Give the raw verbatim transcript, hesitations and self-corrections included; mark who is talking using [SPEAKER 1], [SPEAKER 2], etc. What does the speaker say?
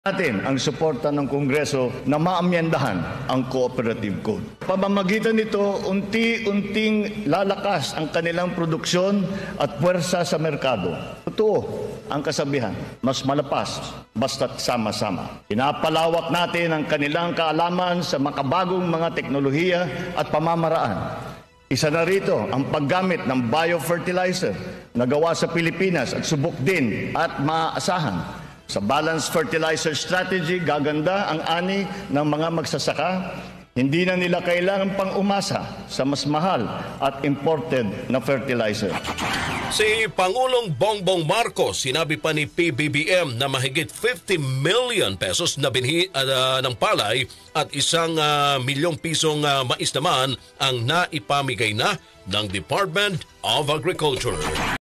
[SPEAKER 1] natin ang suporta ng Kongreso na maamyendahan ang Cooperative Code. Pamamagitan nito, unti-unting lalakas ang kanilang produksyon at puwersa sa merkado. Totoo ang kasabihan, mas malapas basta't sama-sama. Pinapalawak natin ang kanilang kaalaman sa makabagong mga teknolohiya at pamamaraan. Isa na rito ang paggamit ng biofertilizer na gawa sa Pilipinas at subok din at maaasahan. Sa balanced fertilizer strategy, gaganda ang ani ng mga magsasaka. Hindi na nila kailangan pang umasa sa mas mahal at imported na fertilizer.
[SPEAKER 2] Si Pangulong Bongbong Marcos, sinabi pa ni P B B M na mahigit fifty million pesos na binhi uh, ng palay at isang uh, milyong pisong uh, mais naman ang naipamigay na ng Department of Agriculture.